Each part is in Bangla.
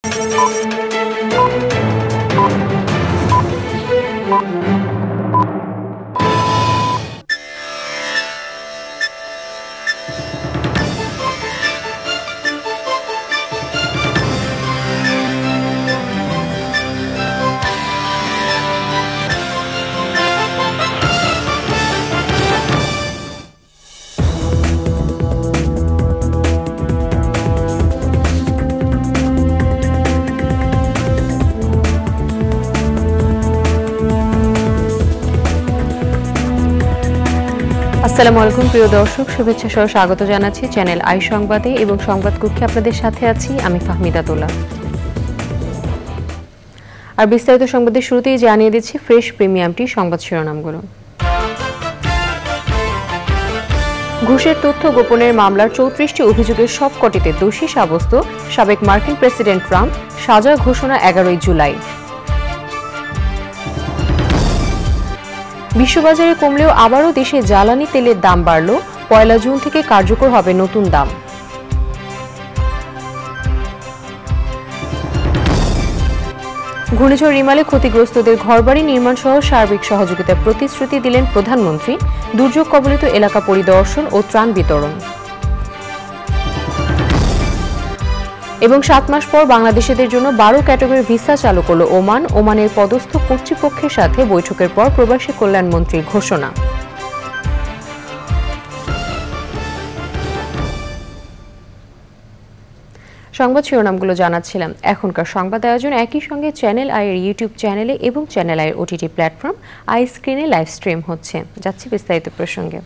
আসসালামু আলাইকুম প্রিয় দর্শক, শুভেচ্ছা সহ স্বাগত জানাচ্ছি চ্যানেল আই সংবাদে এবং সংবাদ কক্ষে আপনাদের সাথে আছি আমি ফাহমিদা তোলা। আর বিস্তারিত সংবাদের শুরুতেই জানিয়ে দিচ্ছি ফ্রেশ প্রিমিয়ামটি সংবাদ শিরোনামগুলো। ঘুষের তথ্য গোপনের মামলার 34টি অভিযোগের সবকটিতে দোষী সাব্যস্ত সাবেক মার্কিন প্রেসিডেন্ট ট্রাম্প, সাজা ঘোষণা 11 জুলাই। বিশ্ববাজারে কমলেও আবারও দেশে জ্বালানি তেলের দাম বাড়ল, 1 জুন থেকে কার্যকর হবে নতুন দাম। ঘূর্ণিঝড় রিমালে ক্ষতিগ্রস্তদের ঘরবাড়ি নির্মাণ সহ সার্বিক সহযোগিতার প্রতিশ্রুতি দিলেন প্রধানমন্ত্রী, দুর্যোগ কবলিত এলাকা পরিদর্শন ও ত্রাণ বিতরণ। এবং 7 মাস পর বাংলাদেশিদের জন্য 12 ক্যাটাগরির ভিসা চালু করল ওমান। ওমানের পদস্থ কর্তৃপক্ষের সাথে বৈঠকের পর প্রবাসী কল্যাণ মন্ত্রীর ঘোষণা। সংবাদ শিরোনামগুলো জানাচ্ছিলাম। এখনকার সংবাদ আয়োজন একই সঙ্গে চ্যানেল আই এর ইউটিউব চ্যানেলে এবং চ্যানেল আই এর ওটিটি প্ল্যাটফর্ম আই স্ক্রিনে লাইভ স্ট্রিম হচ্ছে। যাচ্ছি বিস্তারিত প্রসঙ্গে।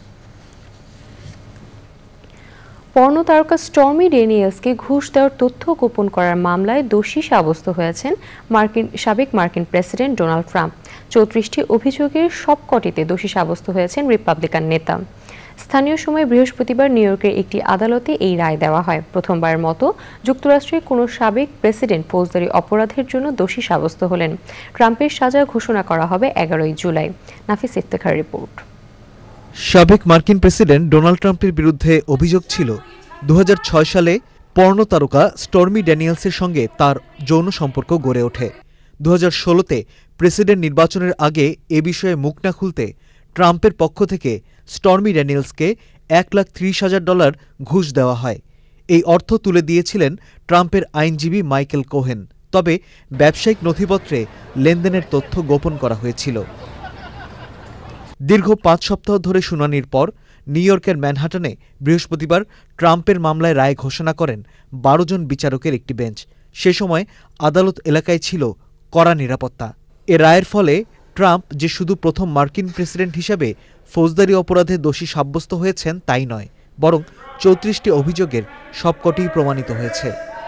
পর্নো তারকা স্টর্মি ড্যানিয়েলসকে ঘুষ দেওয়ার তথ্য গোপন করার মামলায় দোষী সাব্যস্ত হয়েছেন সাবেক মার্কিন প্রেসিডেন্ট ডোনাল্ড ট্রাম্প। 34টি অভিযোগের সবকটিতে দোষী সাব্যস্ত হয়েছেন রিপাবলিকান নেতা। স্থানীয় সময় বৃহস্পতিবার নিউ ইয়র্কের একটি আদালতে এই রায় দেওয়া হয়। প্রথমবারের মতো যুক্তরাষ্ট্রের কোনো সাবেক প্রেসিডেন্ট ফৌজদারি অপরাধের জন্য দোষী সাব্যস্ত হলেন। ট্রাম্পের সাজা ঘোষণা করা হবে 11 জুলাই। নাফিস ইফতেখার রিপোর্ট। সাবেক মার্কিন প্রেসিডেন্ট ডোনাল্ড ট্রাম্পের বিরুদ্ধে অভিযোগ ছিল 2006 সালে পর্নো তারকা স্টর্মি ড্যানিয়েলসের সঙ্গে তার যৌন সম্পর্ক গড়ে ওঠে। 2016তে প্রেসিডেন্ট নির্বাচনের আগে এ বিষয়ে মুখ না খুলতে ট্রাম্পের পক্ষ থেকে স্টর্মি ড্যানিয়েলসকে $1,30,000 ঘুষ দেওয়া হয়। এই অর্থ তুলে দিয়েছিলেন ট্রাম্পের আইনজীবী মাইকেল কোহেন। তবে ব্যবসায়িক নথিপত্রে লেনদেনের তথ্য গোপন করা হয়েছিল। দীর্ঘ 5 সপ্তাহ ধরে শুনানির পর নিউ ইয়র্কের ম্যানহাটনে বৃহস্পতিবার ট্রাম্পের মামলায় রায় ঘোষণা করেন 12 জন বিচারকের একটি বেঞ্চ। সে সময় আদালত এলাকায় ছিল কড়া নিরাপত্তা। এ রায়ের ফলে ট্রাম্প যে শুধু প্রথম মার্কিন প্রেসিডেন্ট হিসেবে ফৌজদারি অপরাধে দোষী সাব্যস্ত হয়েছেন তাই নয়, বরং 34টি অভিযোগের সবকটিই প্রমাণিত হয়েছে।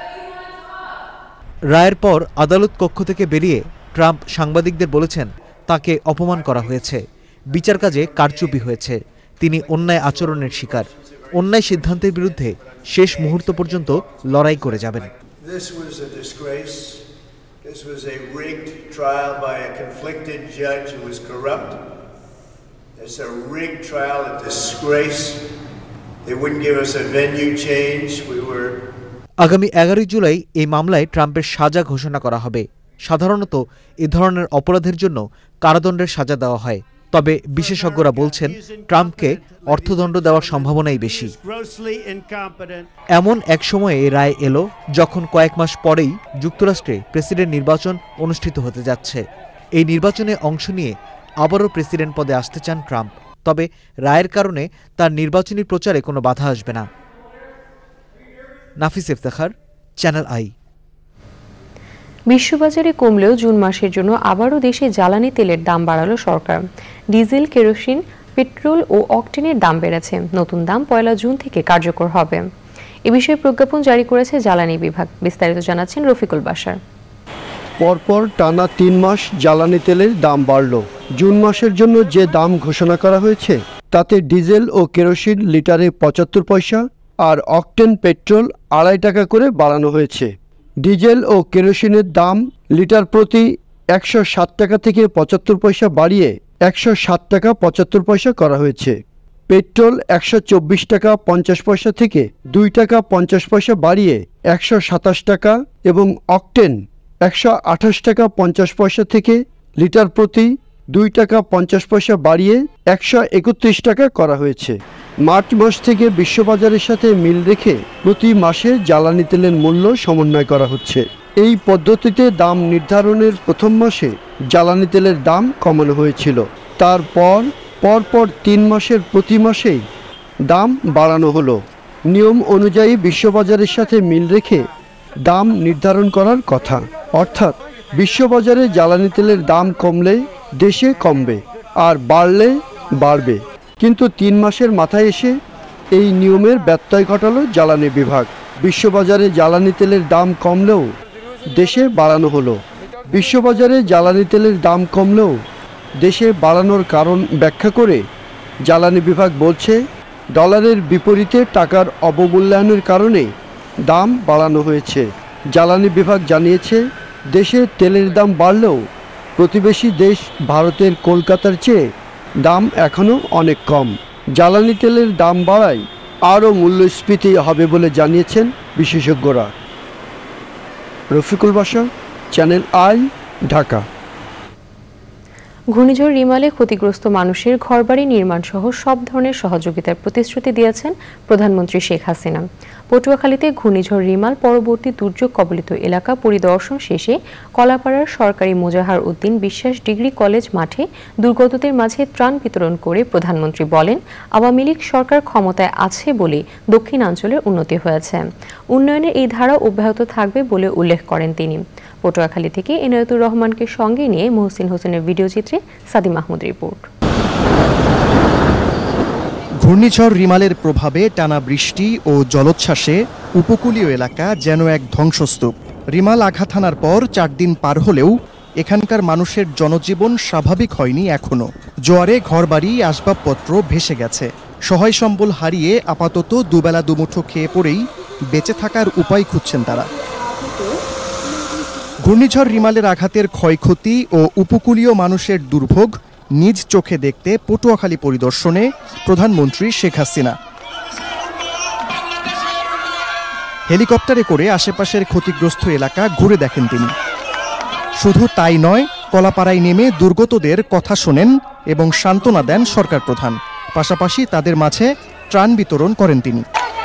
রায়ের পর আদালত কক্ষ থেকে বেরিয়ে ট্রাম্প সাংবাদিকদের বলেছেন তাকে অপমান করা হয়েছে, বিচার কাজে কারচুপি হয়েছে, তিনি অন্যায় আচরণের শিকার, অন্যায় সিদ্ধান্তের বিরুদ্ধে শেষ মুহূর্ত পর্যন্ত লড়াই করে যাবেন। This was a rigged trial by a conflicted judge who was corrupt. It's a rigged trial, a disgrace. They wouldn't give us a venue change. আগামী 11 জুলাই এই মামলায় ট্রাম্পের সাজা ঘোষণা করা হবে। সাধারণত এ ধরনের অপরাধের জন্য কারাদণ্ডের সাজা দেওয়া হয়, তবে বিশেষজ্ঞরা বলছেন ট্রাম্পকে অর্থদণ্ড দেওয়ার সম্ভাবনাই বেশি। এমন এক সময়ে এই রায় এলো যখন কয়েক মাস পরেই যুক্তরাষ্ট্রে প্রেসিডেন্ট নির্বাচন অনুষ্ঠিত হতে যাচ্ছে। এই নির্বাচনে অংশ নিয়ে আবারও প্রেসিডেন্ট পদে আসতে চান ট্রাম্প, তবে রায়ের কারণে তার নির্বাচনী প্রচারে কোনো বাধা আসবে না। Nafis Iftekhar, channel I. বিশ্ববাজারে কমলেও জুন মাসের জন্য আবারও দেশে জ্বালানি তেলের দাম বাড়ালো সরকার। ডিজেল, কেরোসিন, পেট্রোল ও অকটেনের দাম বেড়েছে। নতুন দাম 1 জুন থেকে কার্যকর হবে। এ বিষয়ে প্রজ্ঞাপন জারি করেছে জ্বালানি বিভাগ। বিস্তারিত জানাচ্ছেন রফিকুল বাশার। পরপর টানা 3 মাস জ্বালানি তেলের দাম বাড়ল। জুন মাসের জন্য যে দাম ঘোষণা করা হয়েছে তাতে ডিজেল ও কেরোসিন লিটারে 75 পয়সা আর অকটেন পেট্রোল 2.5 টাকা করে বাড়ানো হয়েছে। ডিজেল ও কেরোসিনের দাম লিটার প্রতি 107 টাকা থেকে 75 পয়সা বাড়িয়ে 107 টাকা 75 পয়সা করা হয়েছে। পেট্রোল 124 টাকা 50 পয়সা থেকে 2 টাকা 50 পয়সা বাড়িয়ে 127 টাকা এবং অকটেন 128 টাকা 50 পয়সা থেকে লিটার প্রতি 2 টাকা 50 পয়সা বাড়িয়ে 131 টাকা করা হয়েছে। মার্চ মাস থেকে বিশ্ববাজারের সাথে মিল রেখে প্রতি মাসে জ্বালানি তেলের মূল্য সমন্বয় করা হচ্ছে। এই পদ্ধতিতে দাম নির্ধারণের প্রথম মাসে জ্বালানি তেলের দাম কমানো হয়েছিল। তারপর পরপর 3 মাসের প্রতি মাসেই দাম বাড়ানো হলো। নিয়ম অনুযায়ী বিশ্ববাজারের সাথে মিল রেখে দাম নির্ধারণ করার কথা, অর্থাৎ বিশ্ববাজারে জ্বালানি তেলের দাম কমলে দেশে কমবে আর বাড়লে বাড়বে। কিন্তু 3 মাসের মাথায় এসে এই নিয়মের ব্যত্যয় ঘটালো জ্বালানি বিভাগ। বিশ্ববাজারে জ্বালানি তেলের দাম কমলেও দেশে বাড়ানো হলো। বিশ্ববাজারে জ্বালানি তেলের দাম কমলেও দেশে বাড়ানোর কারণ ব্যাখ্যা করে জ্বালানি বিভাগ বলছে, ডলারের বিপরীতে টাকার অবমূল্যায়নের কারণে দাম বাড়ানো হয়েছে। জ্বালানি বিভাগ জানিয়েছে, দেশে তেলের দাম বাড়লেও প্রতিবেশী দেশ ভারতের কলকাতার চেয়ে দাম এখনও অনেক কম। জ্বালানি তেলের দাম বাড়ায় আরও মূল্যস্ফীতি হবে বলে জানিয়েছেন বিশেষজ্ঞরা। Rafiqul Basha, channel I, Dhaka. ঘূর্ণিঝড় রিমালে ক্ষতিগ্রস্ত মানুষের ঘরবাড়ি নির্মাণ সহ সব ধরনের সহযোগিতার প্রতিশ্রুতি দিয়েছেন প্রধানমন্ত্রী শেখ হাসিনা। পটুয়াখালীতে ঘূর্ণিঝড় রিমাল পরবর্তী দুর্যোগ কবলিত এলাকা পরিদর্শন শেষে কলাপাড়ার সরকারি মোজাহার উদ্দিন বিশ্বাস ডিগ্রি কলেজ মাঠে দুর্গতদের মাঝে ত্রাণ বিতরণ করে প্রধানমন্ত্রী বলেন, আওয়ামী লীগ সরকার ক্ষমতায় আছে বলে দক্ষিণাঞ্চলের উন্নতি হয়েছে। উন্নয়নের এই ধারা অব্যাহত থাকবে বলে উল্লেখ করেন তিনি। পটুয়াখালী থেকে এনায়েতুর রহমানকে সঙ্গে নিয়ে মহসিন হোসেনের ভিডিও চিত্রে সাদি মাহমুদ রিপোর্ট। ঘূর্ণিঝড় রিমালের প্রভাবে টানা বৃষ্টি ও জলোচ্ছ্বাসে উপকূলীয় এলাকা যেন এক ধ্বংসস্তূপ। রিমাল আঘাত হানার পর 4 দিন পার হলেও এখানকার মানুষের জনজীবন স্বাভাবিক হয়নি এখনো। জোয়ারে ঘরবাড়ি, আসবাবপত্র ভেসে গেছে। সহায় সম্বল হারিয়ে আপাতত দুবেলা দুমুঠো খেয়ে পড়েই বেঁচে থাকার উপায় খুঁজছেন তারা। ঘূর্ণিঝড় রিমালের আঘাতের ক্ষয়ক্ষতি ও উপকূলীয় মানুষের দুর্ভোগ নিজ চোখে দেখতে পটুয়াখালী পরিদর্শনে প্রধানমন্ত্রী শেখ হাসিনা। হেলিকপ্টারে করে আশেপাশের ক্ষতিগ্রস্ত এলাকা ঘুরে দেখেন তিনি। শুধু তাই নয়, কলাপাড়ায় নেমে দুর্গতদের কথা শোনেন এবং সান্ত্বনা দেন সরকার প্রধান। পাশাপাশি তাদের মাঝে ত্রাণ বিতরণ করেন তিনি।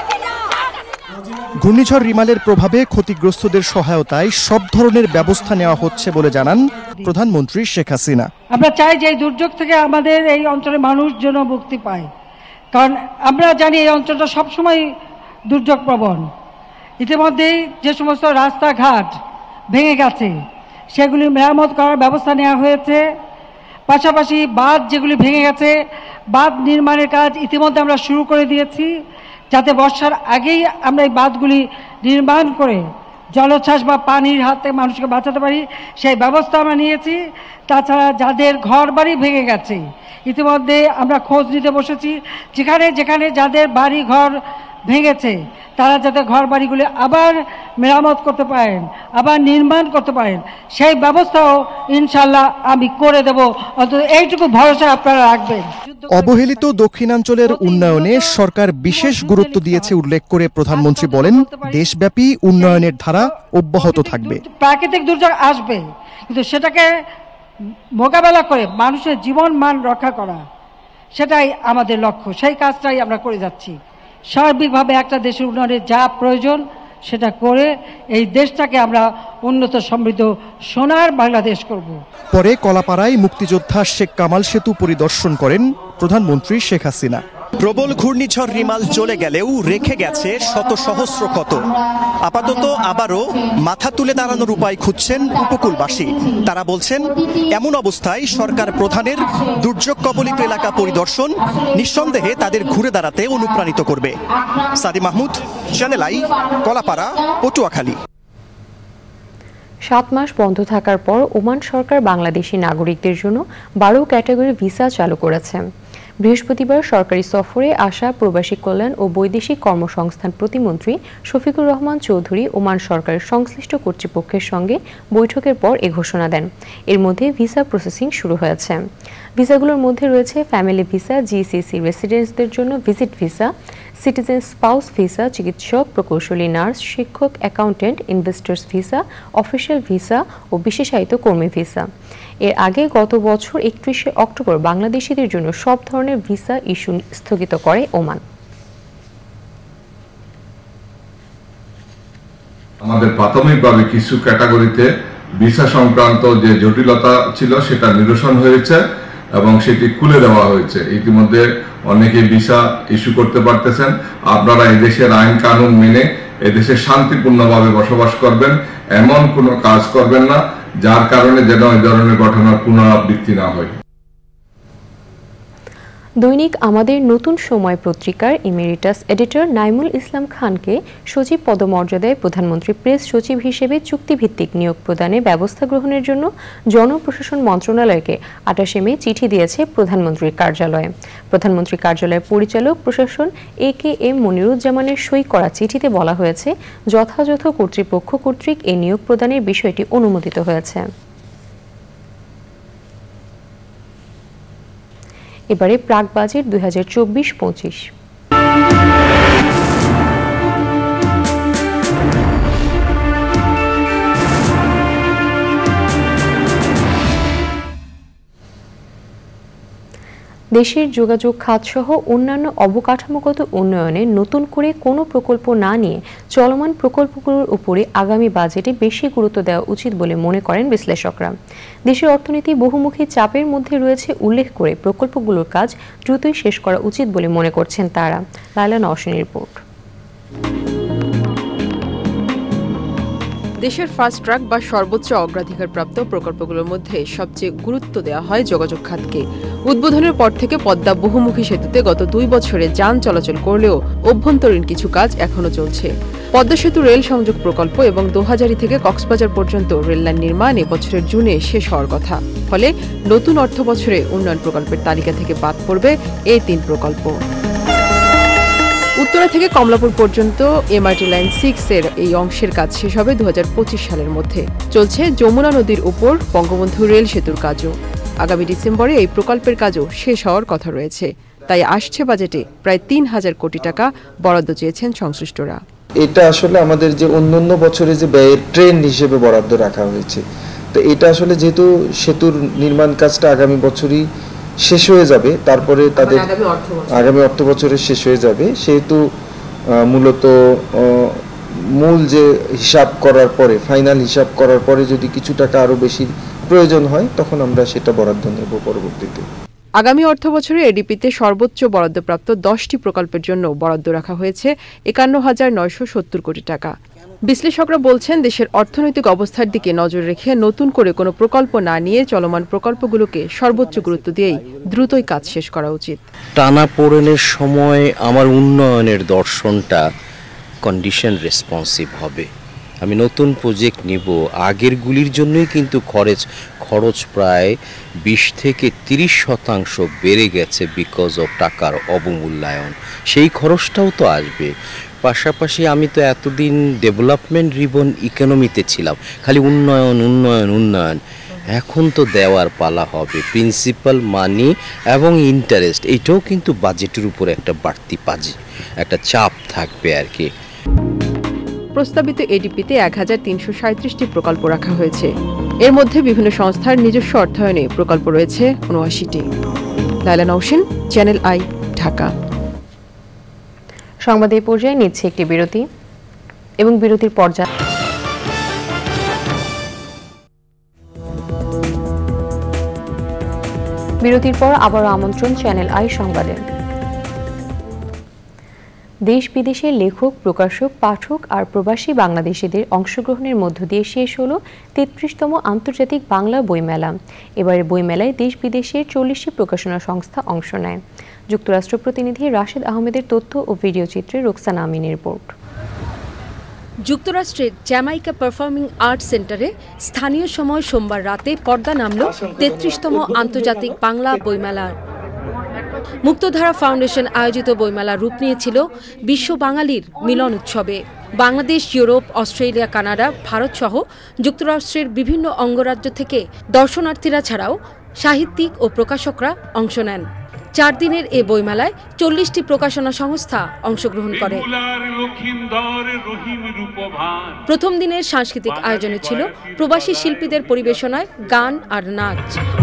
ঘূর্ণিঝড় রিমালের প্রভাবে ক্ষতিগ্রস্তদের সহায়তায় সব ধরনের ব্যবস্থা নেওয়া হচ্ছে বলে জানান প্রধানমন্ত্রী শেখ হাসিনা। আমরা চাই যে এই দুর্যোগ থেকে আমাদের এই অঞ্চলের মানুষ যেন মুক্তি পায়, কারণ আমরা জানি এই অঞ্চলটা সবসময় দুর্যোগ প্রবণ। ইতিমধ্যেই যে সমস্ত রাস্তাঘাট ভেঙে গেছে সেগুলি মেরামত করার ব্যবস্থা নেওয়া হয়েছে। পাশাপাশি বাঁধ যেগুলি ভেঙে গেছে, বাঁধ নির্মাণের কাজ ইতিমধ্যে আমরা শুরু করে দিয়েছি, যাতে বর্ষার আগেই আমরা এই বাঁধগুলি নির্মাণ করে জলোচ্ছ্বাস বা পানির হাতে মানুষকে বাঁচাতে পারি, সেই ব্যবস্থা আমরা নিয়েছি। তাছাড়া যাদের ঘর বাড়ি ভেঙে গেছে ইতিমধ্যে আমরা খোঁজ নিতে বসেছি, যেখানে যেখানে যাদের বাড়ি ঘর ভেঙেছে তারা যাতে ঘর বাড়িগুলি আবার মেরামত করতে পারেন, আবার নির্মাণ করতে পারেন, সেই ব্যবস্থাও ইনশাল্লাহ আমি করে দেব। অন্তত এইটুকু ভরসা আপনারা রাখবেন। অবহেলিত দক্ষিণাঞ্চলের উন্নয়নে সরকার বিশেষ গুরুত্ব দিয়েছে উল্লেখ করে প্রধানমন্ত্রী বলেন, দেশব্যাপী উন্নয়নের ধারা অব্যাহত থাকবে। প্রাকৃতিক দুর্যোগ আসবে, কিন্তু সেটাকে মোকাবেলা করে মানুষের জীবন মান রক্ষা করা, সেটাই আমাদের লক্ষ্য। সেই কাজটাই আমরা করে যাচ্ছি। সার্বিকভাবে একটা দেশের উন্নয়নের যা প্রয়োজন সেটা করে এই দেশটাকে আমরা উন্নত সমৃদ্ধ সোনার বাংলাদেশ করব। পরে কলাপাড়ায় মুক্তিযোদ্ধা শেখ কামাল সেতু পরিদর্শন করেন প্রধানমন্ত্রী শেখ হাসিনা। প্রবল ঘূর্ণিঝড় রিমাল চলে গেলেও রেখে গেছে শত সহস্র ক্ষত। আপাতত আবারও মাথা তুলে দাঁড়ানোর উপায় খুঁজছেন উপকূলবাসী। তারা বলছেন, এমন অবস্থায় সরকার প্রধানের দুর্যোগ কবলিত এলাকা পরিদর্শন নিঃসন্দেহে তাদের ঘুরে দাঁড়াতে অনুপ্রাণিত করবে। Sadi Mahmud, channel I, Kalapara, Patuakhali. 7 মাস বন্ধ থাকার পর ওমান সরকার বাংলাদেশি নাগরিকদের জন্য 12 ক্যাটাগরি ভিসা চালু করেছে। বৃহস্পতিবার সরকারি সফরে আসা প্রবাসী কল্যাণ ও বৈদেশিক কর্মসংস্থান প্রতিমন্ত্রী শফিকুর রহমান চৌধুরী ওমান সরকারের সংশ্লিষ্ট কর্তৃপক্ষের সঙ্গে বৈঠকের পর এ ঘোষণা দেন। এর মধ্যে ভিসা প্রসেসিং শুরু হয়েছে। ভিসাগুলোর মধ্যে রয়েছে ফ্যামিলি ভিসা, জিসিসি রেসিডেন্টসদের জন্য visit visa, citizen spouse visa, চিকিৎসক, প্রকৌশলী, নার্স, শিক্ষক, accountant, investors visa, official visa ও বিশেষায়িত কর্মী ভিসা। এর আগে গত বছর 31শে অক্টোবর বাংলাদেশিদের জন্য সব ধরনের ভিসা ইস্যু স্থগিত করে ওমান। আমাদের প্রাথমিকভাবে কিছু ক্যাটাগরিতে ভিসা সংক্রান্ত যে জটিলতা ছিল সেটা নিরসন হয়েছে এবং সেটি খুলে দেওয়া হয়েছে। ইতিমধ্যে অনেকে ভিসা ইস্যু করতে পারতেছেন। আপনারা এদেশের আইন কানুন মেনে এদেশে শান্তিপূর্ণভাবে বসবাস করবেন, এমন কোনো কাজ করবেন না যার কারণে যেন এই ধরনের ঘটনার পুনরাবৃত্তি না হয়। দৈনিক আমাদের নতুন সময় পত্রিকার ইমেরিটাস এডিটর নাইমুল ইসলাম খানকে সচিব পদমর্যাদায় প্রধানমন্ত্রী প্রেস সচিব হিসেবে চুক্তিভিত্তিক নিয়োগ প্রদানে ব্যবস্থা গ্রহণের জন্য জনপ্রশাসন মন্ত্রণালয়কে 28শে মে চিঠি দিয়েছে প্রধানমন্ত্রীর কার্যালয়ে। প্রধানমন্ত্রীর কার্যালয়ের পরিচালক প্রশাসন AKM মনিরুজ্জামানের সই করা চিঠিতে বলা হয়েছে, যথাযথ কর্তৃপক্ষ কর্তৃক এই নিয়োগ প্রদানের বিষয়টি অনুমোদিত হয়েছে। এবারে প্রাক বাজেট 2024-25। দেশের যোগাযোগ খাতসহ অন্যান্য অবকাঠামোগত উন্নয়নে নতুন করে কোনো প্রকল্প না নিয়ে চলমান প্রকল্পগুলোর উপরে আগামী বাজেটে বেশি গুরুত্ব দেওয়া উচিত বলে মনে করেন বিশ্লেষকরা। দেশের অর্থনীতি বহুমুখী চাপের মধ্যে রয়েছে উল্লেখ করে প্রকল্পগুলোর কাজ দ্রুতই শেষ করা উচিত বলে মনে করছেন তারা। লায়লা নওশিনের রিপোর্ট। দেশের ফাস্ট ট্র্যাক বা সর্বোচ্চ অগ্রাধিকারপ্রাপ্ত প্রকল্পগুলোর মধ্যে সবচেয়ে গুরুত্ব দেওয়া হয় যোগাযোগ খাতকে। উদ্বোধনের পর থেকে পদ্মা বহুমুখী সেতুতে গত 2 বছরে যান চলাচল করলেও অভ্যন্তরীণ কিছু কাজ এখনো চলছে। পদ্মা সেতু রেল সংযোগ প্রকল্প এবং দোহাজারী থেকে কক্সবাজার পর্যন্ত রেললাইন নির্মাণ এবছরের জুনে শেষ হওয়ার কথা। ফলে নতুন অর্থ বছরে উন্নয়ন প্রকল্পের তালিকা থেকে বাদ পড়বে এই 3 প্রকল্প। উত্তরা থেকে কমলাপুর পর্যন্ত MRT লাইন 6 এর এই অংশের কাজ শেষ হবে 2025 সালের মধ্যে। চলছে যমুনা নদীর উপর বঙ্গবন্ধু রেল সেতুর কাজও। আগামী ডিসেম্বরে এই প্রকল্পের কাজও শেষ হওয়ার কথা রয়েছে। তাই আসছে বাজেটে প্রায় 3000 কোটি টাকা বরাদ্দ চেয়েছেন সংশ্লিষ্টরা। এটা আসলে আমাদের যে অন্যান্য বছরে যে ব্যয়ের ট্রেন্ড হিসেবে বরাদ্দ রাখা হয়েছে, তো এটা আসলে যেহেতু সেতুর নির্মাণ কাজটা আগামী বছরই শেষ হয়ে যাবে, তারপরে তাদের আগামী অর্থ বছরে শেষ হয়ে যাবে, সেহেতু মূলত মূল যে হিসাব করার পরে, ফাইনাল হিসাব করার পরে যদি কিছু টাকা আরো বেশি প্রয়োজন হয় তখন আমরা সেটা বরাদ্দ নেব পরবর্তীতে। আগামী অর্থ বছরে এডিপিতে সর্বোচ্চ বরাদ্দপ্রাপ্ত 10টি প্রকল্পের জন্য বরাদ্দ রাখা হয়েছে 51,970 কোটি টাকা। বিশ্লেষকরা বলছেন, দেশের অর্থনৈতিক অবস্থার দিকে নজর রেখে নতুন করে কোনো প্রকল্প না নিয়ে চলমান প্রকল্পগুলোকে সর্বোচ্চ গুরুত্ব দিয়েই দ্রুতই কাজ শেষ করা উচিত। টানাপোড়েনের সময় আমার উন্নয়নের দর্শনটা কন্ডিশন রেসপন্সিভ হবে। আমি নতুন প্রজেক্ট নিব, আগেরগুলির জন্যই কিন্তু খরচ প্রায় 20 থেকে 30% বেড়ে গেছে বিকজ অফ টাকার অবমূল্যায়ন। সেই খরচটাও তো আসবে। পাশাপাশি আমি তো এতদিন ডেভেলপমেন্ট রিবন ইকোনমিতে ছিলাম, খালি উন্নয়ন উন্নয়ন উন্নয়ন। এখন তো দেওয়ার পালা হবে, প্রিন্সিপাল, মানি এবং ইন্টারেস্ট, এটাও কিন্তু বাজেটের উপর একটা বাড়তি একটা চাপ থাকবে আর কি। প্রস্তাবিত এডিপিতে 1337টি প্রকল্প রাখা হয়েছে। এর মধ্যে বিভিন্ন সংস্থার নিজস্ব অর্থায়নে প্রকল্প রয়েছে 79টি। Laila Naushin, channel I, Dhaka. সংবাদ এই পর্যায়ে নিচ্ছে একটি বিরতি এবং বিরতির পর্যায়ে বিরতির পর আবারও আমন্ত্রণ চ্যানেল আই সংবাদে। দেশ বিদেশের লেখক, প্রকাশক, পাঠক আর প্রবাসী বাংলাদেশিদের অংশগ্রহণের মধ্য দিয়ে শেষ হলো 33তম আন্তর্জাতিক বাংলা বইমেলা। এবারের বইমেলায় দেশ বিদেশের 40টি প্রকাশনা সংস্থা অংশ নেয়। যুক্তরাষ্ট্র প্রতিনিধি রাশেদ আহমেদের তথ্য ও ভিডিও চিত্রে রোকসানা আমিনের রিপোর্ট। যুক্তরাষ্ট্রের জ্যামাইকা পারফর্মিং আর্টস সেন্টারে স্থানীয় সময় সোমবার রাতে পর্দা নামল 33তম আন্তর্জাতিক বাংলা বইমেলার। মুক্তধারা ফাউন্ডেশন আয়োজিত বইমেলা রূপ নিয়েছিল বিশ্ব বাঙালির মিলন উৎসবে। Bangladesh, Europe, Australia, Canada, Bharat সহ যুক্তরাষ্ট্রের বিভিন্ন অঙ্গরাজ্য থেকে দর্শনার্থীরা ছাড়াও সাহিত্যিক ও প্রকাশকরা অংশ নেন। 4 দিনের এ বইমেলায় 40টি প্রকাশনা সংস্থা অংশগ্রহণ করে। প্রথম দিনের সাংস্কৃতিক আয়োজনে ছিল প্রবাসী শিল্পীদের পরিবেশনায় গান আর নাচ।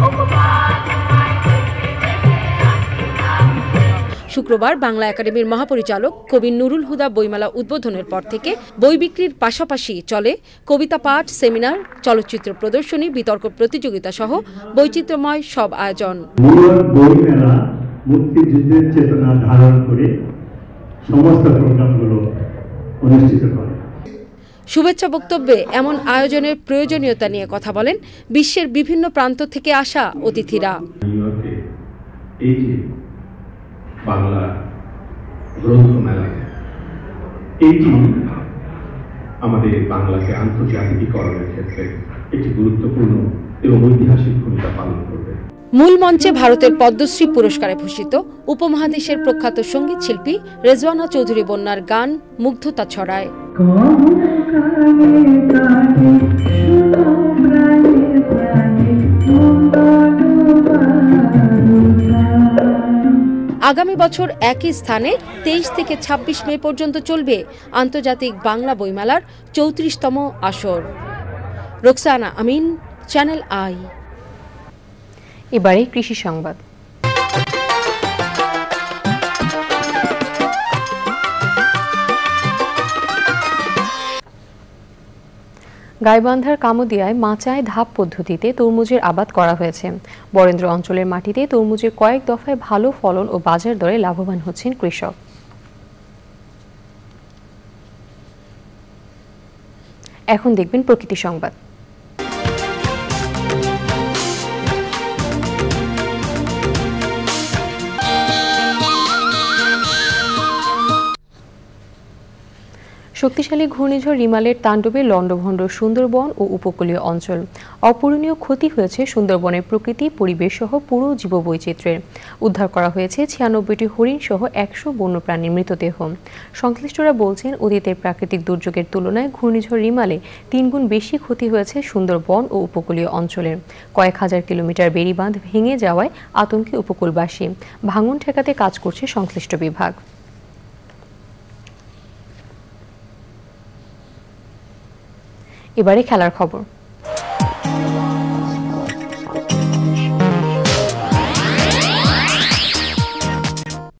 শুক্রবার বাংলা একাডেমির মহাপরিচালক কবি নুরুল হুদা বইমেলা উদ্বোধনের পর থেকে বই বিক্রির পাশাপাশি চলে কবিতা পাঠ, সেমিনার, চলচ্চিত্র প্রদর্শনী, বিতর্ক প্রতিযোগিতা সহ বৈচিত্র্যময় সব আয়োজন। বইমেলা মুক্তিযুদ্ধের চেতনা ধারণ করে সমস্ত প্রোগ্রামগুলো অনুষ্ঠিত করে। শুভেচ্ছা বক্তব্যে এমন আয়োজনের প্রয়োজনীয়তা নিয়ে কথা বলেন বিশ্বের বিভিন্ন প্রান্ত থেকে আসা অতিথিরা। বাংলা গ্রন্থমেলা এটি আমাদের বাংলাকে আন্তর্জাতিকীকরণের ক্ষেত্রে একটি গুরুত্বপূর্ণ এবং ঐতিহাসিক ভূমিকা পালন করবে। মূল মঞ্চে ভারতের পদ্মশ্রী পুরস্কারে ভূষিত উপমহাদেশের প্রখ্যাত সঙ্গীত শিল্পী রেজওয়ানা চৌধুরী বন্যার গান মুগ্ধতা ছড়ায়। আগামী বছর একই স্থানে 23 থেকে 26 মে পর্যন্ত চলবে আন্তর্জাতিক বাংলা বইমেলার 34তম আসর। Roksana Amin, channel I. এবারে কৃষি সংবাদ। গাইবান্ধার কামুদিয়ায় মাচায় ধাপ পদ্ধতিতে তরমুজের আবাদ করা হয়েছে। বরেন্দ্র অঞ্চলের মাটিতে তরমুজের কয়েক দফায় ভালো ফলন ও বাজার দরে লাভবান হচ্ছেন কৃষক। এখন দেখবেন প্রকৃতি সংবাদ। শক্তিশালী ঘূর্ণিঝড় রিমালের তাণ্ডবে লণ্ডভণ্ড সুন্দরবন ও উপকূলীয় অঞ্চল। অপূরণীয় ক্ষতি হয়েছে সুন্দরবনের প্রকৃতি, পরিবেশ সহ পুরো জীববৈচিত্র্যের। উদ্ধার করা হয়েছে 96টি হরিণ সহ 100 বন্যপ্রাণীর মৃতদেহ। সংশ্লিষ্টরা বলছেন, অতীতের প্রাকৃতিক দুর্যোগের তুলনায় ঘূর্ণিঝড় রিমালে 3 গুণ বেশি ক্ষতি হয়েছে সুন্দরবন ও উপকূলীয় অঞ্চলের। কয়েক হাজার কিলোমিটার বেড়িবাঁধ ভেঙে যাওয়ায় আতঙ্কে উপকূলবাসী। ভাঙন ঠেকাতে কাজ করছে সংশ্লিষ্ট বিভাগ। এবারে খেলার খবর।